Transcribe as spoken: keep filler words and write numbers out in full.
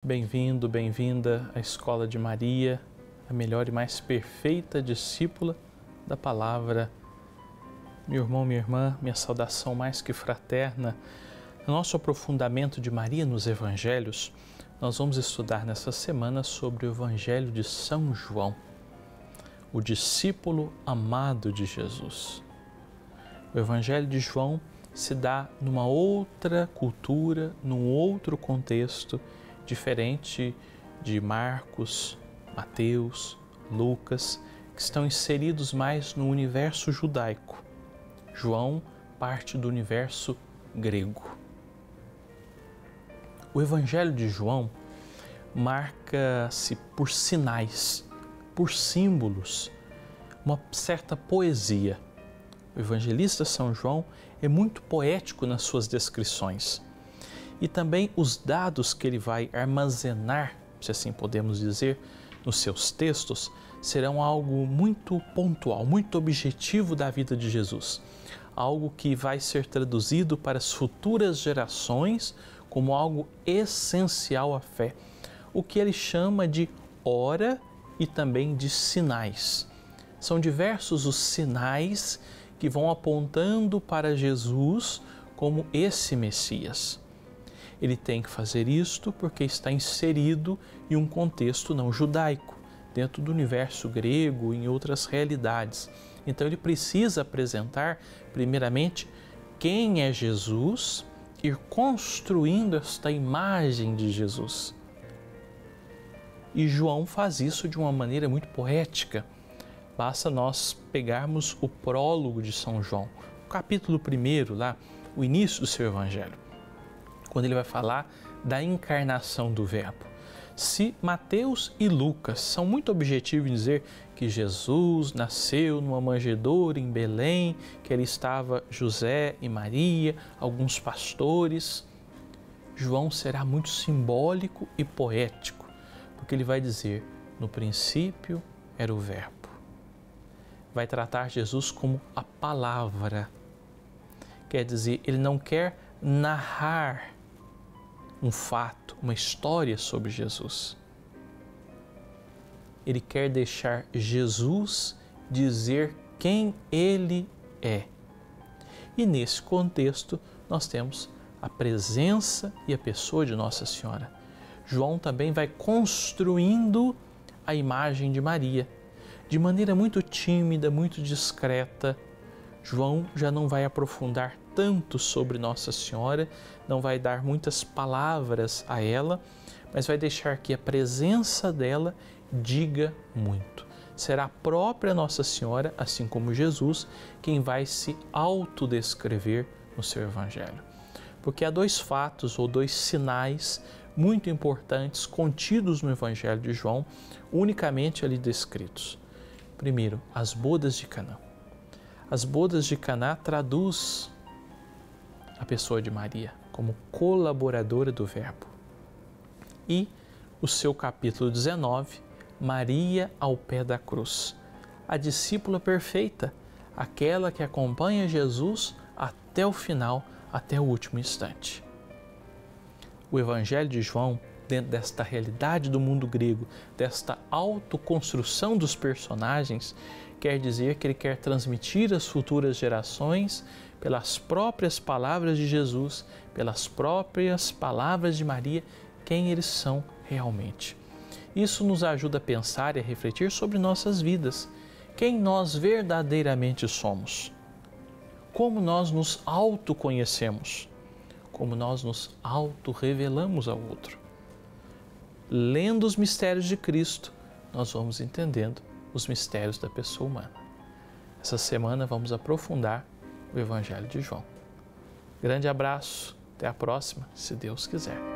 Bem-vindo, bem-vinda à Escola de Maria, a melhor e mais perfeita discípula da Palavra. Meu irmão, minha irmã, minha saudação mais que fraterna. No nosso aprofundamento de Maria nos Evangelhos, nós vamos estudar nessa semana sobre o Evangelho de São João, o discípulo amado de Jesus. O Evangelho de João se dá numa outra cultura, num outro contexto, diferente de Marcos, Mateus, Lucas, que estão inseridos mais no universo judaico. João parte do universo grego. O Evangelho de João marca-se por sinais, por símbolos, uma certa poesia. O evangelista São João é muito poético nas suas descrições. E também os dados que ele vai armazenar, se assim podemos dizer, nos seus textos, serão algo muito pontual, muito objetivo da vida de Jesus. Algo que vai ser traduzido para as futuras gerações como algo essencial à fé. O que ele chama de hora e também de sinais. São diversos os sinais que vão apontando para Jesus como esse Messias. Ele tem que fazer isto porque está inserido em um contexto não judaico, dentro do universo grego e em outras realidades. Então ele precisa apresentar, primeiramente, quem é Jesus, ir construindo esta imagem de Jesus. E João faz isso de uma maneira muito poética. Basta nós pegarmos o prólogo de São João, o capítulo primeiro lá, o início do seu Evangelho, quando ele vai falar da encarnação do Verbo. Se Mateus e Lucas são muito objetivos em dizer que Jesus nasceu numa manjedoura em Belém, que ali estava José e Maria, alguns pastores, João será muito simbólico e poético, porque ele vai dizer, no princípio era o Verbo. Vai tratar Jesus como a palavra. Quer dizer, ele não quer narrar um fato, uma história sobre Jesus. Ele quer deixar Jesus dizer quem ele é. E nesse contexto nós temos a presença e a pessoa de Nossa Senhora. João também vai construindo a imagem de Maria. De maneira muito tímida, muito discreta, João já não vai aprofundar tanto sobre Nossa Senhora, não vai dar muitas palavras a ela, mas vai deixar que a presença dela diga muito. Será a própria Nossa Senhora, assim como Jesus, quem vai se autodescrever no seu Evangelho. Porque há dois fatos ou dois sinais muito importantes contidos no Evangelho de João, unicamente ali descritos. Primeiro, as bodas de Caná. As bodas de Caná traduz a pessoa de Maria como colaboradora do Verbo. E o seu capítulo dezenove, Maria ao pé da cruz, a discípula perfeita, aquela que acompanha Jesus até o final, até o último instante. O Evangelho de João, dentro desta realidade do mundo grego, desta autoconstrução dos personagens, quer dizer que ele quer transmitir às futuras gerações, pelas próprias palavras de Jesus, pelas próprias palavras de Maria, quem eles são realmente. Isso nos ajuda a pensar e a refletir sobre nossas vidas, quem nós verdadeiramente somos, como nós nos autoconhecemos, como nós nos auto-revelamos ao outro. Lendo os mistérios de Cristo, nós vamos entendendo os mistérios da pessoa humana. Essa semana vamos aprofundar o Evangelho de João. Grande abraço, até a próxima, se Deus quiser.